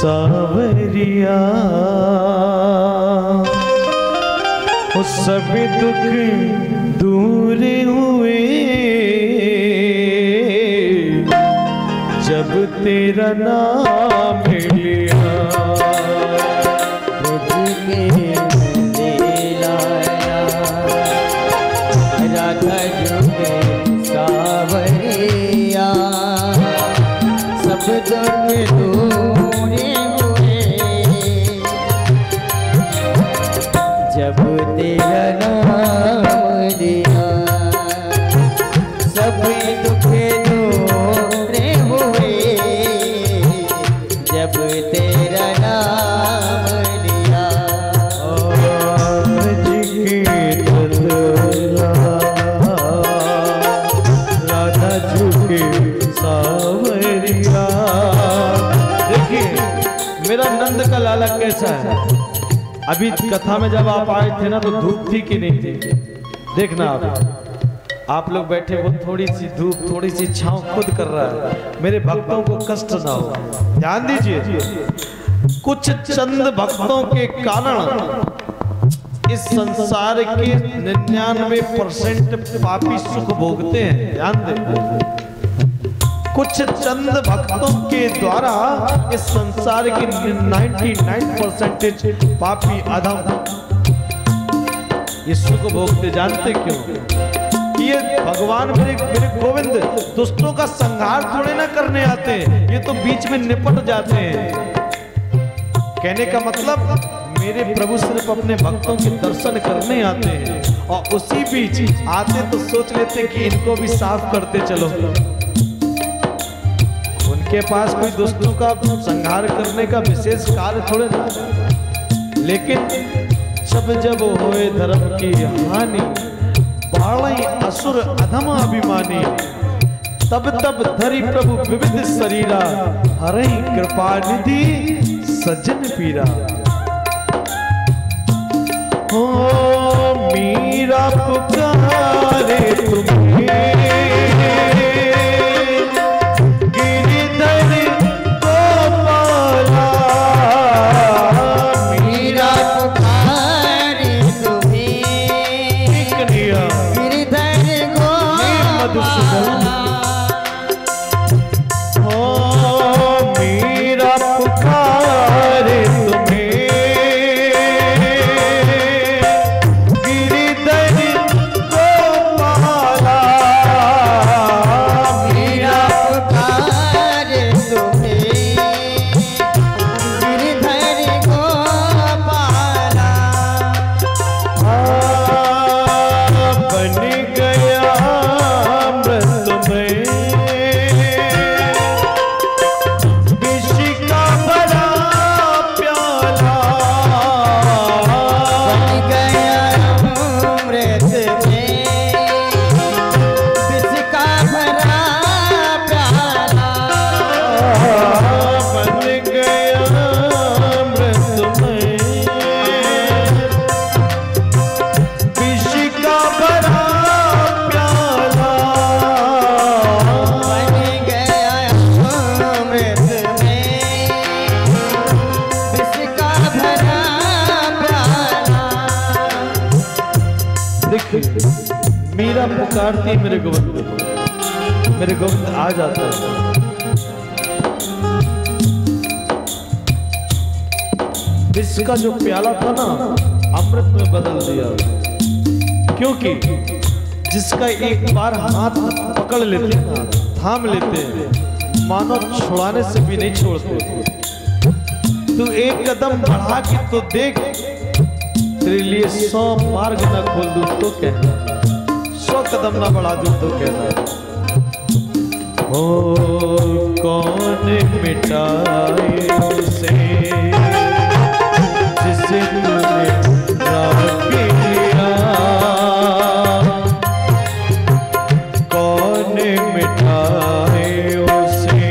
सावरिया सभी दुख दूर हुए जब तेरा नाम लिया। राधा जुगे सावरिया सब दुख दूर हुए जब तेरा नाम लिया। सब दुख दूर हुए जब तेरा नाम लिया। राधा झुके सावरिया। देखिए मेरा नंद का लाला कैसा है। अभी कथा में जब आप आए थे ना तो धूप थी कि नहीं थी? देखना आप लोग बैठे वो थोड़ी सी धूप थोड़ी सी छांव खुद कर रहा है। मेरे भक्तों को कष्ट ना हो, ध्यान दीजिए। कुछ चंद भक्तों के कारण इस संसार के 99% पापी सुख भोगते हैं। ध्यान दें, कुछ चंद भक्तों के द्वारा इस संसार के 99% पापी अधम ये सुख भोगते। जानते क्यों? ये भगवान मेरे गोविंद दुष्टों का संहार थोड़े ना करने आते हैं, ये तो बीच में निपट जाते हैं। कहने का मतलब मेरे प्रभु सिर्फ अपने भक्तों के दर्शन करने आते हैं और उसी बीच आते तो सोच लेते कि इनको भी साफ करते चलो। उनके पास कोई दुष्टों का संहार करने का विशेष कार्य थोड़े ना। लेकिन जब होए धर्म की हानि बाढ़ई असुर अधम अभिमानी तब धरि प्रभु विविध शरीरा हरहि कृपा निधि सज्जन पीरा। हो मीरा पुकारे तुम्हें मीरा पुकारती मेरे गोविंद आ जाता है। विष का जो प्याला था ना अमृत में बदल दिया, क्योंकि जिसका एक बार हाथ पकड़ लेते हैं, थाम लेते हैं, मानो छुड़ाने से भी नहीं छोड़ते। तू एक कदम बढ़ा के तो देख, तेरे लिए 100 मार्ग ना खोल दूं तो कहना, 100 कदम ना बढ़ा दूं तो कहना। ओ कौन मिटाए उसे जिसे तूने राख लिया, कौन मिटाए उसे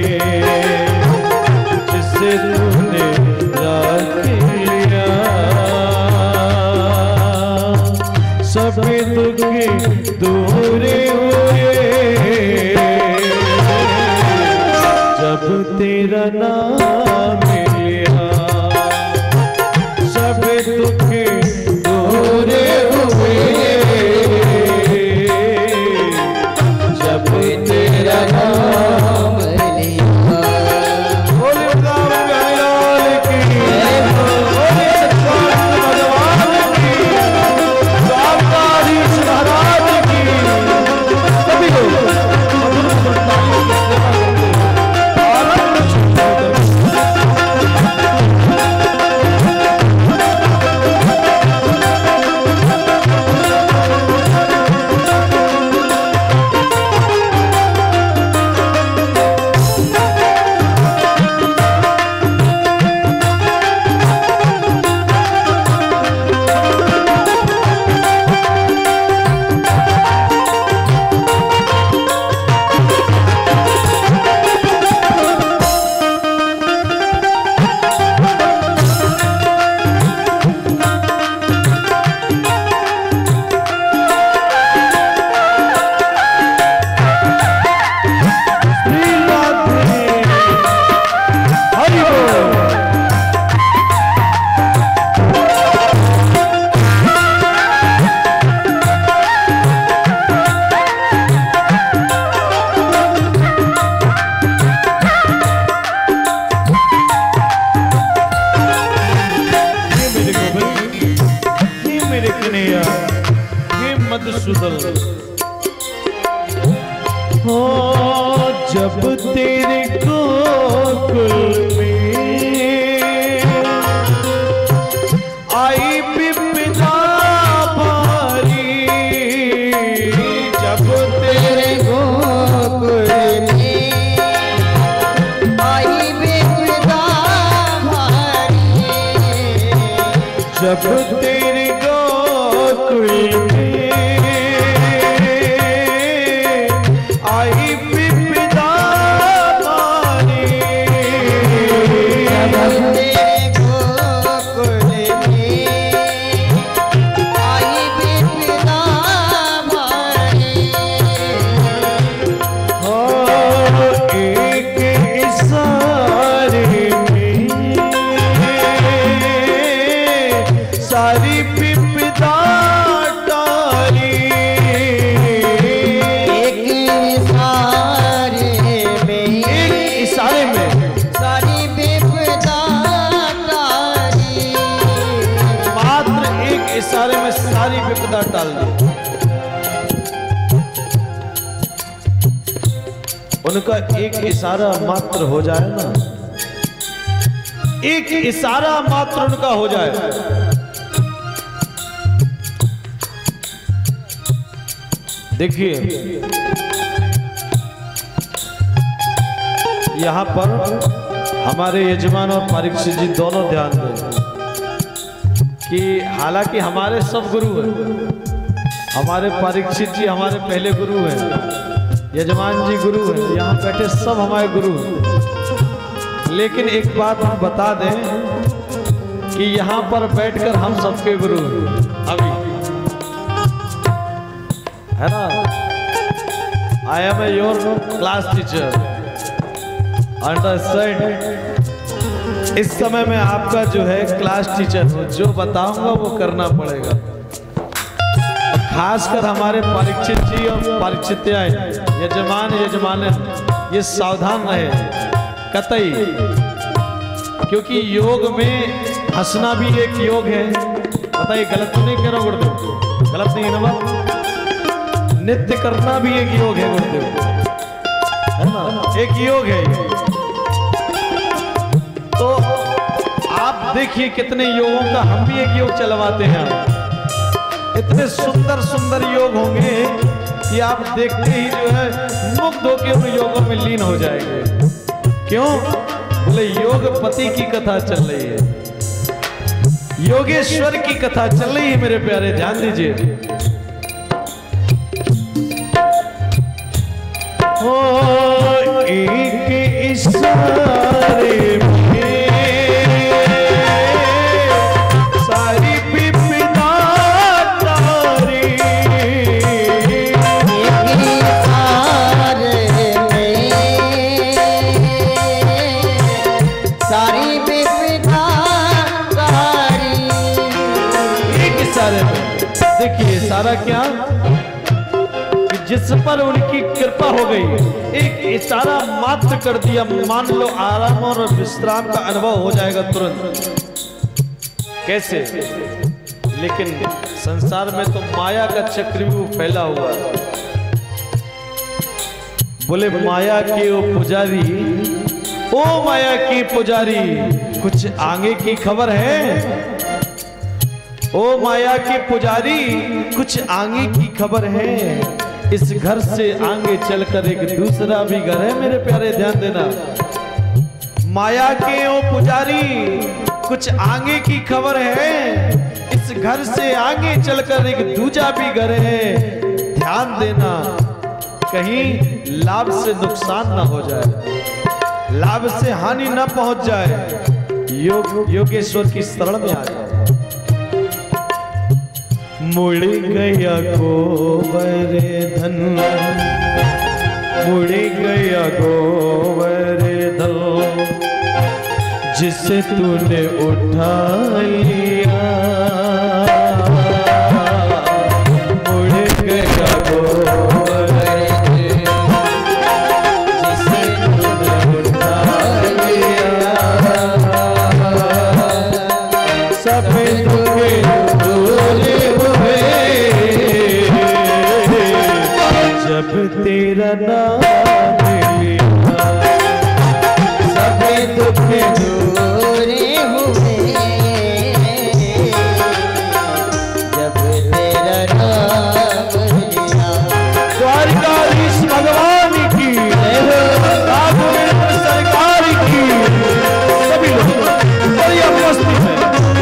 जिसे तूने राख लिया। सभी दुख दूर हुए जब तेरा नाम लिया। सुदल। हो जब तेरे गोकुल में आई विपदा भारी, जब तेरे गोकुल में आई विपदा भारी, जब तेरे गोकुल में आई विपदा भारी, जब तेरे गोकुल में आई विपदा भारी, हो एक इशारे में सारी विपदा टाली, एक इशारे में, एक इशारे में सारी विपदा टाली, मात्र एक इशारे में सारी विपदा टाल दी। उनका एक इशारा मात्र हो जाए ना, एक इशारा मात्र उनका हो जाए, देखिए यहां पर हमारे यजमान और परीक्षित जी दोनों ध्यान दें कि हालांकि हमारे सब गुरु हैं, हमारे परीक्षित जी हमारे पहले गुरु हैं, यजमान जी गुरु हैं, यहाँ बैठे सब हमारे गुरु हैं, लेकिन एक बात हम बता दें कि यहाँ पर बैठकर हम सबके गुरु हैं। अभी है ना, I am your class teacher, understand. इस समय मैं आपका जो है क्लास टीचर हूँ, जो बताऊंगा वो करना पड़ेगा। खासकर हमारे परीक्षित जी और परीक्षित्याएं, यजमान यजमान, ये सावधान रहे कतई, क्योंकि योग में हंसना भी एक योग है। बताइए गलत तो नहीं कह रहा हूँ गुरुदेव, गलत नहीं है ना बात। नृत्य करना भी एक योग है गुरुदेव, है ना, एक योग है। तो आप देखिए कितने योगों का हम भी एक योग चलवाते हैं। इतने सुंदर सुंदर योग होंगे कि आप देखते ही जो है मुग्ध होकर उन योगों में लीन हो जाएंगे। क्यों? बोले योगपति की कथा चल रही है, योगेश्वर की कथा चल रही है मेरे प्यारे, ध्यान दीजिए। हो एक इशारे में सारी विपदा तारी, एक इशारे में सारी विपदा तारी, एक इशारे में। देखिए इशारा क्या, जिस पर उनकी कृपा हो गई, एक इशारा मात्र कर दिया, मान लो आराम और विश्राम का अनुभव हो जाएगा तुरंत। कैसे? लेकिन संसार में तो माया का चक्रव्यूह फैला हुआ है। बोले माया के ओ पुजारी, ओ माया की पुजारी, कुछ आगे की खबर है? ओ माया के पुजारी, कुछ आगे की खबर है? इस घर से आगे चलकर एक दूसरा भी घर है मेरे प्यारे, ध्यान देना। माया के ओ पुजारी, कुछ आगे की खबर है? इस घर से आगे चलकर एक दूजा भी घर है, ध्यान देना, कहीं लाभ से नुकसान ना हो जाए, लाभ से हानि ना पहुंच जाए। योगेश्वर की शरण में आ जाए। मुड़ गया गोवर्धन, मुड़ गया गोवर्धन, जिसे तूने उठा लिया, मुड़ गया गोवर्धन, जिसे तूने उठा लिया, सब तुझे दूर हुए, नाम लिया सब दुख दूर हुए जब तेरा नाम लिया। द्वारिकाधीश भगवान की राघवेंद्र सरकार की सभी लोग बड़ी मस्ती में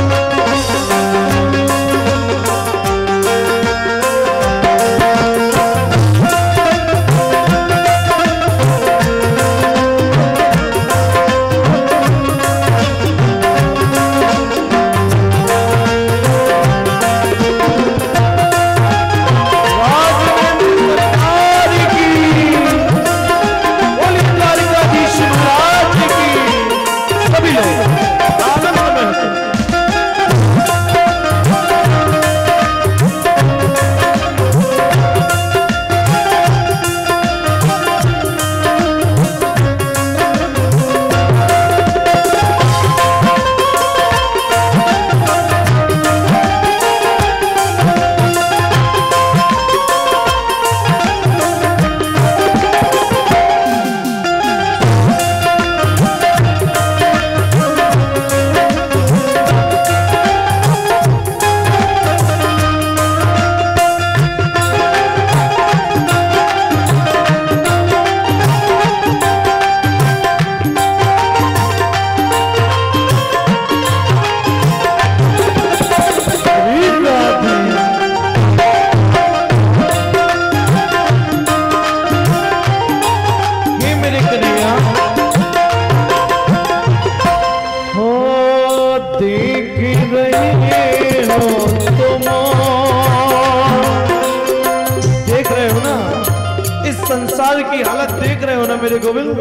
संसार की हालत देख रहे हो ना मेरे गोविंद,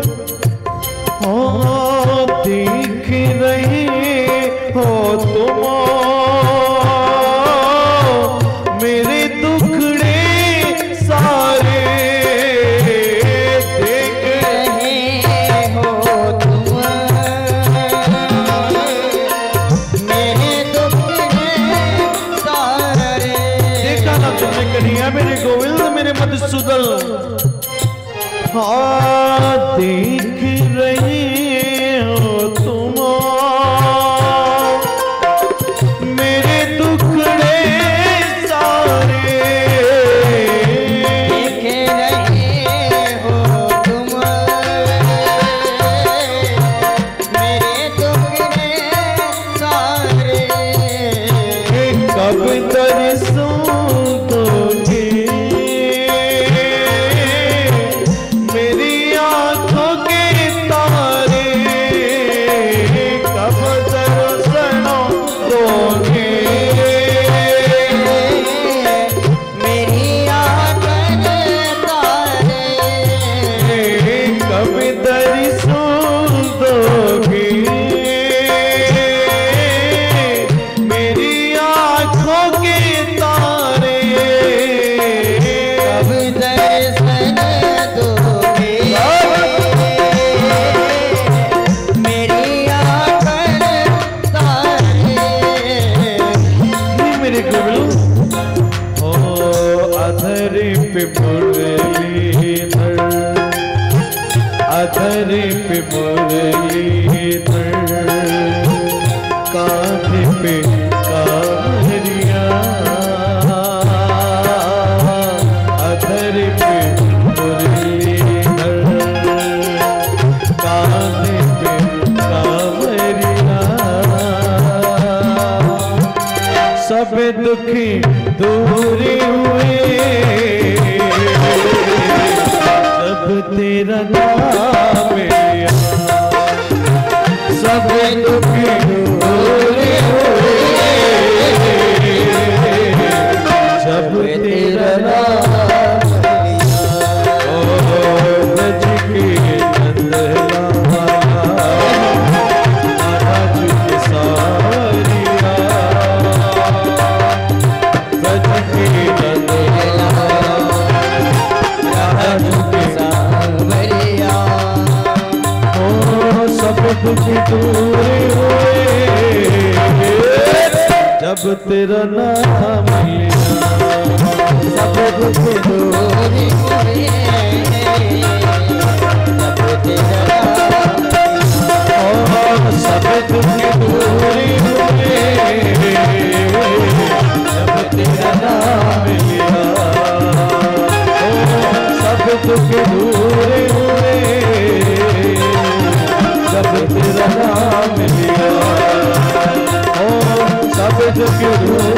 देख रहे हो तुम मेरे दुखड़े सारे, देख रहे हो तुम मेरे दुखड़े सारे। देखा ना तुमने कन्हैया मेरे गोविंद मेरे मधुसूदन, देख रहे हो तुम मेरे दुखड़े सारे, देख रहे हो तुम मेरे दुखड़े सारे। कब दर्शन दोगे अधर पे मुरलीधर, कांधे पे कांवरिया, अधर पे मुरलीधर, कांधे पे कांवरिया, सब दुखी दूर हुए जब तेरा नाम लिया, सब दुखी दूर हुए जब तेरा नाम लिया। ओ ब्रज के नंदलाला महाराज के सावरिया, ब्रज के नंदलाला सब दुख दूर हुए जब तेरा नाम लिया। सब दुख दूर हुए जब तेरा नाम सब दुख दूर हुए जब तेरा नाम लिया। सब दुख दूर हुए जब तेरा नाम लिया। सब दुख दूर